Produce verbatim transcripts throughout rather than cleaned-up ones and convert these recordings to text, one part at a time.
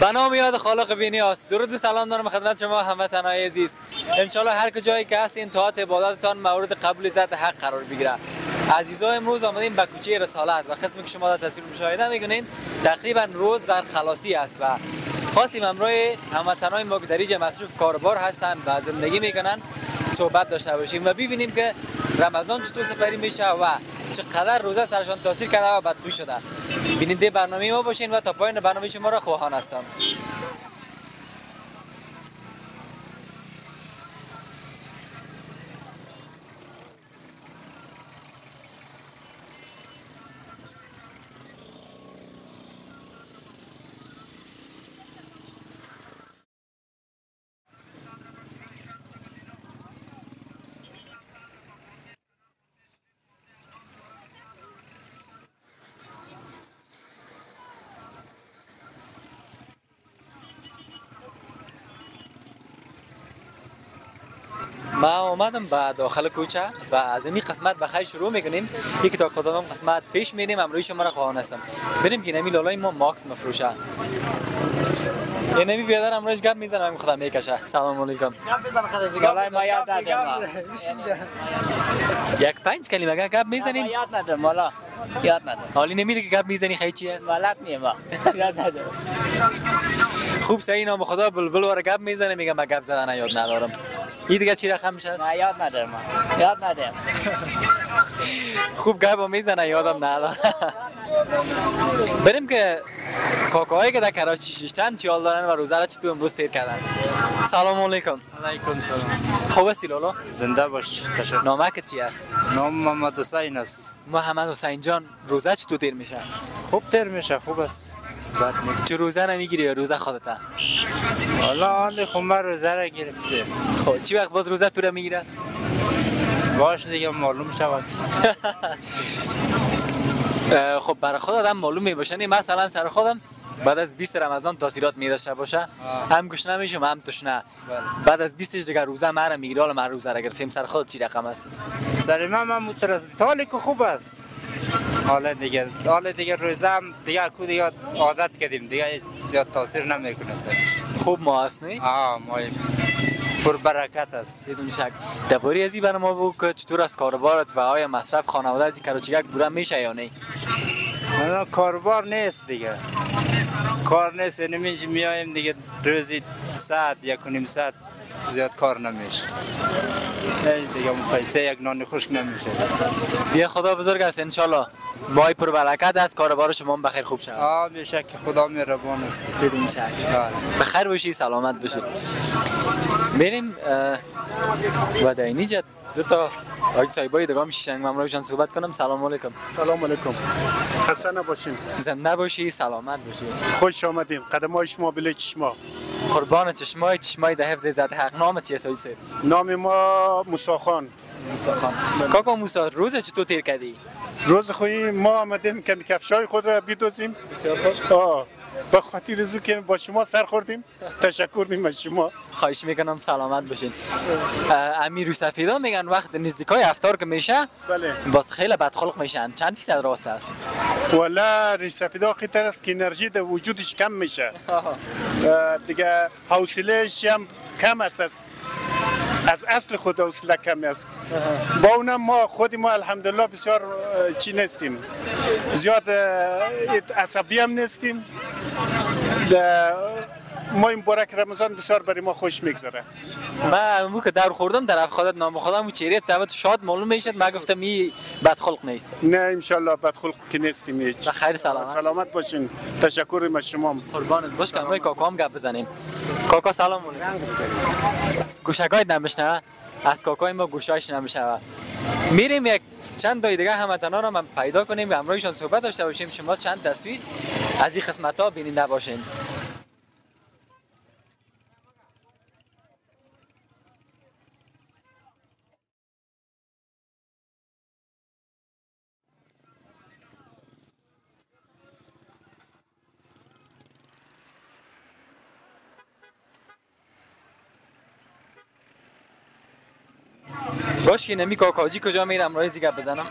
به نام یاد خالق بی‌نیاز. درود و سلام دارم خدمت شما هموطنان عزیز. انشالله هر کجایی که هستین طاعت عبادتتان مورد قبول ذات حق قرار بگیره. عزیزان امروز آمدیم به کوچه رسالت و قسمی که شما در تصویر مشاهده میکنین تقریبا روز در خلاصی است و خواستیم همراه هموطنان ما که در اینجا مصروف کاربار هستن و زندگی میکنن صحبت داشته باشیم و ببینیم که رمضان چطور سپری میشه و چقدر روزه سرشان تاثیر کرده و بدخوی شده. بیننده برنامه ما باشین و تا پایان برنامه شما را خواهان هستم. ما اومدم به داخل کوچه و از این قسمت بخیر شروع میکنیم. یکی تا کدام قسمت پیش میریم امروز شما را خواهان هستم. بریم که نمی لالای ما ماکس مفروشه. یه نمی بیادر امروز گپ میزنم خودم میکشه. سلام علیکم. گپ بزن خدا از گپ ما یاد ندارم. یک پنج کلمه گپ میزنین؟ یاد ندارم والا. یاد ندارم. حالی نمیره که گپ میزنی خیلی چی است؟ بلد نیم. یاد ندارم. خوب صحیح نام خدا بلبل واره گپ میزنه میگم من گپ زدن یاد ندارم. این دیگه چی رقم میشه؟ نه یاد ندارم. یاد ندارم. خوب گپ میزنه یادم ندارم. بریم که کاکاهایی که در کراچی شیشتن چی حال دارن و روزه را چطور امروز تیر کردن. سلام علیکم. علیکم سلام. خوب هستی لالا؟ زنده باش. تشکر. نامک چی است؟ نام محمد حسین است. محمد حسین جان روزه چطور تیر میشه؟ خوب تیر میشه، خوب است. بد نیست. چه روزه نمیگیری یا روزه خودته؟ حالا حال خمر روزه را گرفته. خب چی وقت باز روزه تو را میگیره؟ باش دیگه معلوم شود. خب برای خود آدم معلوم میباشه. مثلا سر خودم بعد از بیست رمضان تاثیرات میداشته باشه هم گشنه میشم هم تشنه. بعد از بیست دیگه روزه مرا میگیره. حالا من روزه را گرفتم. سر خود چی رقم است؟ سر من من مترس حالی که خوب است. حالا دیگه حالا دیگه روزه هم دیگه کو دیگه عادت کردیم دیگه زیاد تاثیر نمیکنه سر. خوب ما است نه؟ آه ما پر برکت است. بدون شک. درباره ازی برای ما بگو که چطور از کاروبارت و آیا مصرف خانواده از کراچیک بوره میشه یا نه؟ نه کاروبار نیست دیگه. کار نیست نمیشه میایم دیگه روزی ساعت یک و نیم ساعت زیاد کار نمیشه. نه دیگه پیسه یک نان خشک نمیشه. دیگه خدا بزرگ است ان شاء الله. مای پر برکت است کاروبار شما هم بخیر خوب شود. آه به شک خدا مهربان است. بدون شک. بخیر باشی سلامت باشی. بریم و در اینجا دو تا آقای صاحبای دیگه میشن من امروزشان صحبت کنم. سلام علیکم. سلام علیکم. خسته نباشین. زنده باشی سلامت باشی. خوش آمدیم. قدمای شما بله چشما. قربان چشمای چشمای ده حفظ ذات حق. نام چیه سایس؟ نام ما موسی خان. موسی خان. کاکا موسی روز چطور تیر کردی؟ روز خوی ما آمدیم که کفشای خود را بدوزیم. بسیار خوب. آه به خاطر زو که با شما سر خوردیم تشکر دیم از شما. خواهش میکنم سلامت باشین. امیر و سفیدا میگن وقت نزدیکای افطار که میشه بله باز خیلی بدخلق میشن. چند فیصد راست است؟ والا ریسفیدا قیتر است که انرژی در وجودش کم میشه. دیگه حوصله‌اش هم کم است. است از اصل خود حوصله کم است. با اونم ما خود ما الحمدلله بسیار چی نیستیم. زیاد عصبی هم نیستیم. ما این بارک رمضان بسیار برای ما خوش میگذره. من مو که در خوردم در خودت نام خودم و چهره تبت شاد معلوم میشد. من گفتم می بدخلق نیست. نه ان شاء الله بدخلق که نیستیم. هیچ. خیر سلامت. سلامت باشین. تشکر از شما. قربانت باش. که ما کاکام گپ بزنیم. کاکا سلام علیکم. گوشگاهی نمیشنه. از کاکای ما گوشایش نمیشه. میریم یک چند تا دیگه هموطنان رو من پیدا کنیم و همراهشان صحبت داشته باشیم. شما چند تصویر از این قسمت ها ببینید باشین. باش که نمی کاکاجی کجا میرم رایزی گپ بزنم.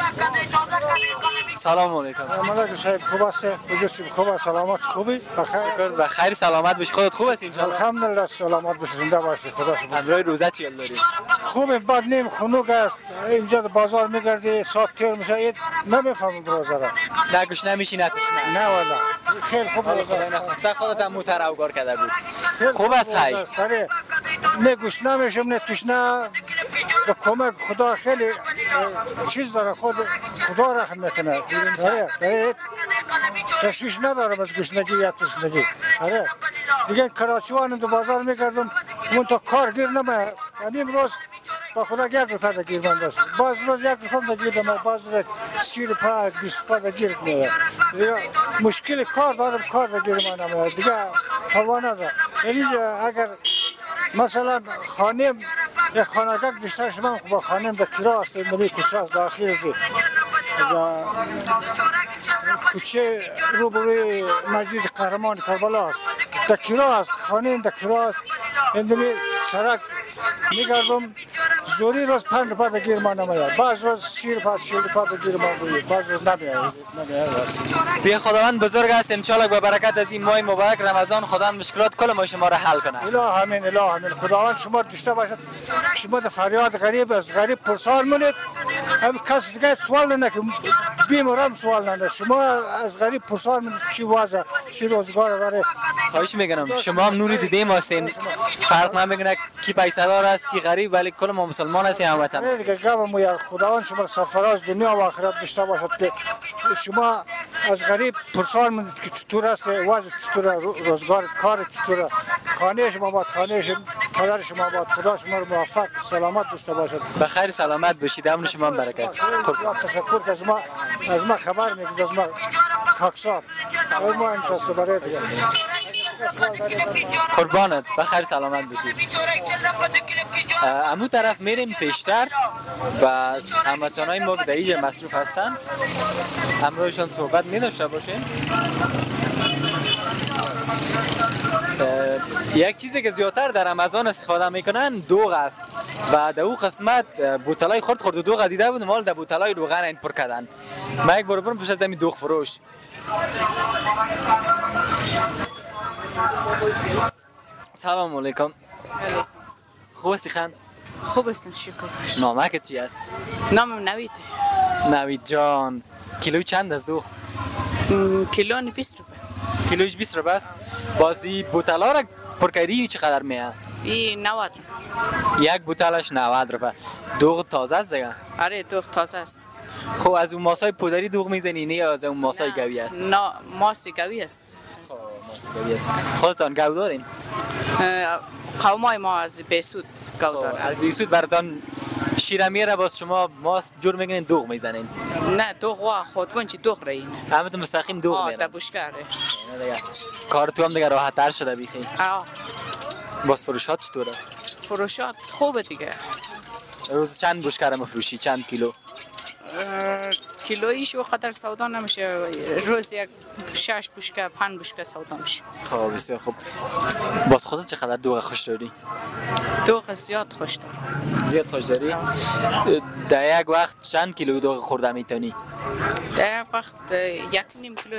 سلام علیکم. مالک صاحب خوب است؟ وجود خوب است؟ سلامت خوبی؟ بخیر. شکر بخیر سلامت باشی. خودت خوب هستی ان شاء الله؟ الحمدلله سلامت باشی زنده باشی خدا شکر. امروز روزه چی داری؟ خوب بد نیم خنک است. اینجا بازار میگردی ساعت تیر میشه نمیفهمم روزه را. نه گوش نمیشی نه تشنه. نه والا. خیلی خوب روزه است. سه خودت هم موتر اوگار کرده بود. خوب است خیر. نه گوش نمیشم نه تشنه. به کمک خدا خیلی چیز داره خود خدا رحم میکنه. آره آره تشویش ندارم از گشنگی یا تشنگی. آره دیگه کراچوان دو بازار میگردم اون تا کار گیر نمیاد. همین روز با خدا یک روپیه گیر من داشت. باز روز یک روپیه گیر من باز روز سی روپیه بیست روپیه گیر میاد. دیگه مشکل کار دارم کار گیر من نمیاد. دیگه پروانه دارم. یعنی اگر مثلا خانم یک خانگاه بیشتر شما با خانم در کرا است نمی کوچه است داخل است کوچه روبروی مسجد قهرمان کربلا است در کرا است خانم در کرا است نمی سرک میگردم زوری روز پنج روپیه گیر ما نمیاد بعض روز سی روپیه چهل روپیه گیر ما بود بعض روز نمیاد نمیاد بی خداوند بزرگ است ان شاء الله با برکت از این ماه مبارک رمضان خداوند مشکلات کل ما شما را حل کنه اله امین اله امین خداوند شما داشته باشد شما در فریاد غریب از غریب پرسان مونید هم کس دیگه سوال نه که بیمارم سوال نه شما از غریب پرسان مونید چی وضع چی روزگار داره خواهش میکنم شما هم نوری دیدیم هستین فرق نمیکنه کی پیسه دار است کی غریب ولی کل ما مسلمان هستیم هموطن دیگه گفتم یا خداوند شما سرفراز دنیا و آخرت داشته باشد که شما از غریب پرسان مونید که چطور است وضع چطور روزگار کار چطور خانه شما باد خانه شما پدر شما باد خدا شما رو موفق سلامت داشته باشد بخیر سلامت باشید امر شما هم برکت تشکر که از ما از ما خبر میگید از ما خاکسار ما انتظار برای دیگه قربانت بخیر سلامت باشید امو طرف میریم پیشتر و هموطنای ما در اینجا مصروف هستن همراهشان صحبت می‌داشته باشیم یک چیزی که زیادتر در رمضان استفاده میکنن دوغ است و در او قسمت بوتلای خرد خرد دوغ دیده بودم حال در بوتلای روغن این پر کردن ما یک بار برم پیش از همین دوغ فروش سلام علیکم خوب هستی خان خوب هستم شکر نامک چی است نامم نوید نوید جان کیلو چند از دوغ کیلو بیست روپیه کیلوش بیست روپیه است بازی بوتلا را پر کردی چقدر میاد این نود یک بوتلش نود روپیه دوغ تازه است دیگه آره دوغ تازه است خب از اون ماسای پودری دوغ میزنی نه از اون ماسای گوی است نه ماس گوی است خودتان گو دارین قومای ما از بیسود گو دارن از بیسود براتان شیرمی را باز شما ماست جور میکنین دوغ میزنین نه دوغ وا خودگون چی دوغ رین همه تو مستقیم دوغ آه میرن در بوشکره کار تو هم دیگه راحت تر شده بیخی آه باز فروشات چطور است فروشات خوبه دیگه روز چند بوشکره مفروشی چند کیلو کیلویش وقدر سودا نمیشه روز یک شش بوشکه پنج بوشکه سودا میشه خب بسیار خوب باز خودت چقدر دوغ خوش داری دوغ زیاد خوش دارم زیاد خوش داری در یک وقت چند کیلو دوغ خورده میتونی در یک وقت یک نیم کیلو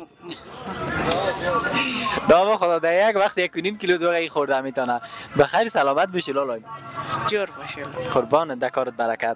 داما خدا در یک وقت یک نیم کیلو دوغ خورده میتونه بخیر سلامت بشی لالای جور باشه قربان در کارت برکت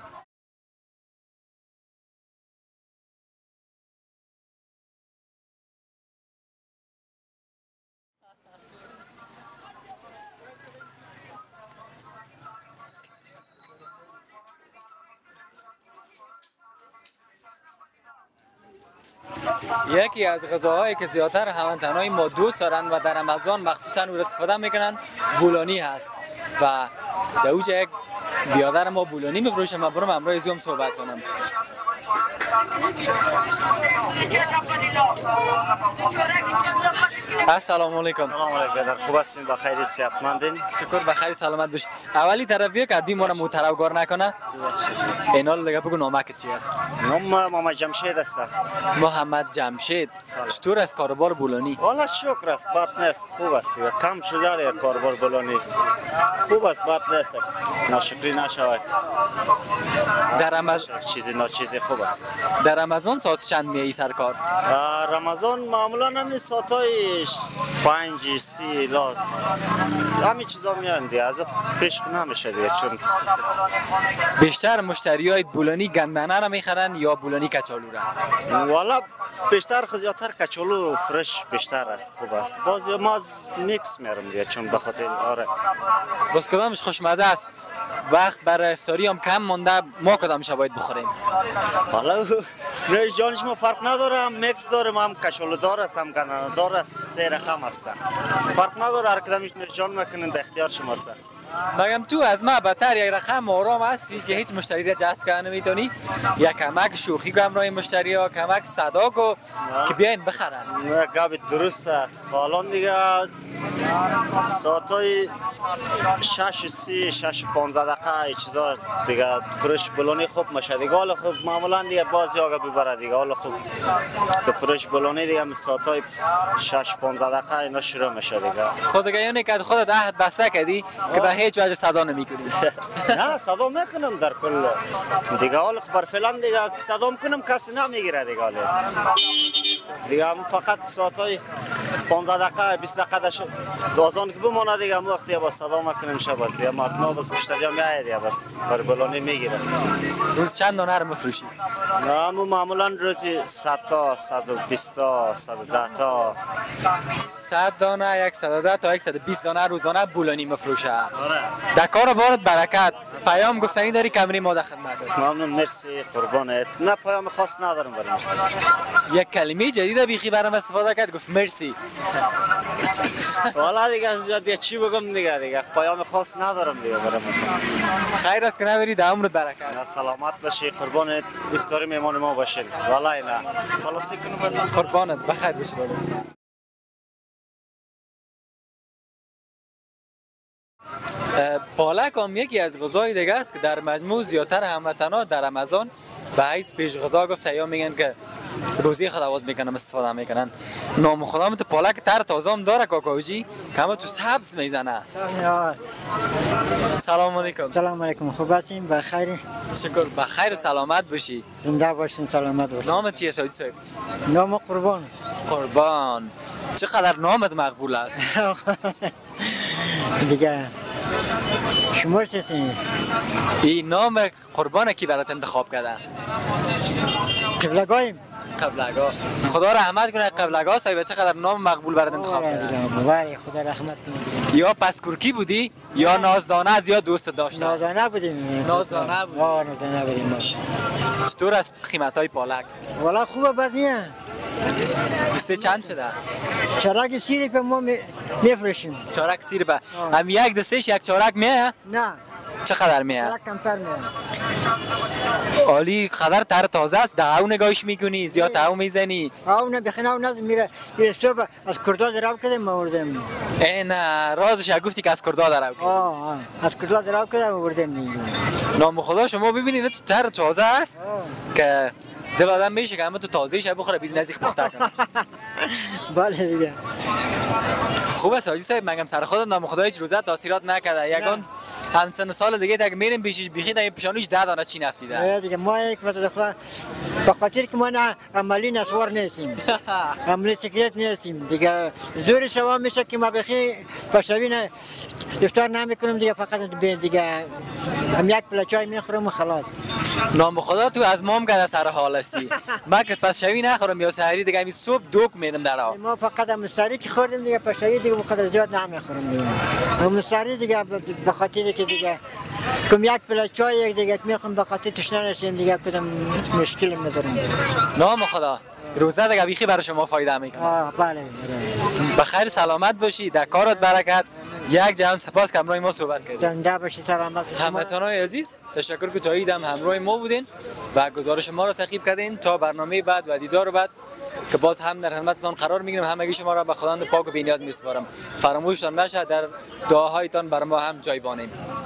یکی از غذاهایی که زیادتر هموطنای ما دوست دارن و در رمضان مخصوصا او استفاده میکنن بولانی هست و در اوجه یک بیادر ما بولانی میفروشه من برم امروز از هم صحبت کنم السلام علیکم سلام علیکم خوب هستین با خیر صحتمندین شکر بخیر سلامت باش اولی طرفیه کردی ما رو متروگار نکنه اینال دیگه بگو نامک چی است نام محمد جمشید است محمد جمشید چطور است کاروبار بولانی؟ والا شکر است، بد نیست، خوب است دیگه. کم شده دیگه کاربار بولانی. خوب است، بد نیست. ناشکری نشود. در رمضان چیزی نه چیزی خوب است. در رمضان ساعت چند میایی سر کار؟ رمضان معمولا همین ساعتای پنج سی لا همین چیزا میان دیگه، از پیش نمیشه دیگه. چون بیشتر مشتری های بولانی گندنه را میخرن یا بولانی کچالو را؟ والا بیشتر زیادتر کچالو فرش بیشتر است، خوب است. بعضی ما از میکس میارم دیگه، چون بخاطر آره باز کدامش خوشمزه است؟ وقت برای افطاری هم کم مانده، ما کدامش باید بخوریم؟ حالا نه جانش ما فرق نداره، هم میکس داریم، هم کچالو دار است، هم گندنه دار است، سه رقم است. فرق نداره، هر کدامش جان میکنین در اختیار شما است. مگم تو از ما بدتر یک رقم آرام هستی که هیچ مشتری را جذب کردن نمیتونی؟ یا کمک شوخی کو همراه مشتری ها، کمک صدا کو که بیاین بخرن؟ نه گپ درست است. حالا دیگه ساعتای شش سی شش پانزده دقیقه چیزا دیگه فرش بولانی خوب میشه دیگه. حالا خوب معمولا دیگه بازی آگه ببره دیگه. حالا خوب تو فرش بولانی دیگه ساعتای شش پانزده دقیقه اینا شروع میشه دیگه. خود دیگه یعنی که خودت عهد بسته کردی که به هیچ وجه صدا نمیکنی؟ نه صدا میکنم در کل دیگه. حالا بر فعلا دیگه صدا میکنم کسی نمیگیره دیگه. حالا دیگه هم فقط ساعتای پانزده دقیقه بیست دقیقه دوازان که بمونه دیگه، هم وقتی با صدا میکنیم شب بس دیگه مردم بس مشتری هم میاد دیگه بس بر بولانی میگیره. روز چند دانه رو میفروشی؟ نه مو معمولا روزی صد تا صد و بیست تا صد و ده تا صد دانه صد و ده تا صد و بیست دانه روزانه بولانی میفروشه. آره. در کار بارت برکت. پیام گفتنی داری کمری ما در خدمت؟ ممنون، مرسی، قربانت. نه پیام خاص ندارم برای مرسی. یک کلمه جدید بیخی برام استفاده کرد، گفت مرسی. والا دیگه زیاد چی بگم دیگه دیگه پیام خاص ندارم دیگه برام. خیر است که نداری، در عمرت برکت. سلامت باشی، قربانت، افطاری مهمان ما باشی. والا نه خلاصی کنم قربانت، بخیر باشی. پالک هم یکی از غذای دیگه است که در مجموع زیادتر هموطنا در رمضان به حیث پیش غذا گفته یا میگن که روزی خود آواز میکنن استفاده میکنن. نام خدا تو پالک تر تازه هم داره کاکاوجی که همه تو سبز میزنه. سلام علیکم. سلام علیکم، خوب هستین؟ بخیر؟ شکر، بخیر و سلامت باشی. زنده باشین، سلامت باشین. نامت چیه سوجی صاحب؟ نام قربان. قربان، چقدر نامت مقبول است. دیگه شما چطوری؟ این نام قربان کی برات انتخاب کرده؟ قبلگاهیم. قبلگاه. خدا رحمت کنه قبلگاه صاحب، چقدر نام مقبول برات انتخاب کرده. وای خدا رحمت کنه. یا پسکورکی بودی یا نازدانه از یا دوست داشتن؟ نازدانه بودیم. نازدانه بودیم. آه نازدانه بودیم. چطور است قیمت‌های پالک؟ والا خوبه، بد نیست. دسته چند شده؟ چارک سیر به ما میفروشیم. چارک سیر به هم یک دستهش یک چارک میه؟ نه. چقدر میه؟ چارک کمتر میه. عالی، خبر تر تازه است. در او نگاهش میکنی؟ زیاد او میزنی؟ او نه بخنا او نه میره. میره صبح از کردها دراب کردیم آوردیم. این رازش گفتی که از کردها دراب کردیم. آه از کردها دراب کردیم آوردیم. نام خدا شما ببینید تو تر تازه است که دل آدم میشه که همه تو تازه شب بخوره بیدی نزدیک پخته کنه. بله دیگه. خوب است حاجی صاحب، مگم سر خودت نام خدا هیچ روزه تاثیرات نکرده؟ یگان هم سن سال دیگه تا میریم پیشش بیخی تا پیشانیش ده دانه چی نفتیده. دیگه ما یک وقت دخلا به خاطر که ما نه عملی نسوار نیستیم. عملی سکرت نیستیم. دیگه زور شما میشه که ما بخی پشوی نه افطار نمیکنم دیگه، فقط دیگه هم یک پله چای میخورم و خلاص. نام خدا تو از مام که سر حال هستی. من که پس شوی نخورم یا سحری دیگه همین صبح دوک میدم در آب. ما فقط هم سحری که خوردیم دیگه، پشوی دیگه مقدر زیاد نمیخورم دیگه. هم سحری دیگه به خاطر که دیگه کم یک پله چای یک دیگه میخورم به خاطر تشنه نشیم دیگه، کدام مشکل ندارم. نام خدا روزه دیگه بیخی برای شما فایده میکنه. آه بله. بخیر سلامت باشی، در کارت برکت. یک جهان سپاس که همراه ما صحبت کردید. زنده باشید، سلامت باشید. هموطنان عزیز تشکر که تا اینجا همراه ما بودین و گزارش ما را تعقیب کردین. تا برنامه بعد و دیدار بعد که باز هم در خدمتتان قرار میگیریم. همگی شما را به خداوند پاک و بی‌نیاز میسپارم. فراموشتان نشه در دعاهایتان بر ما هم جای بانیم.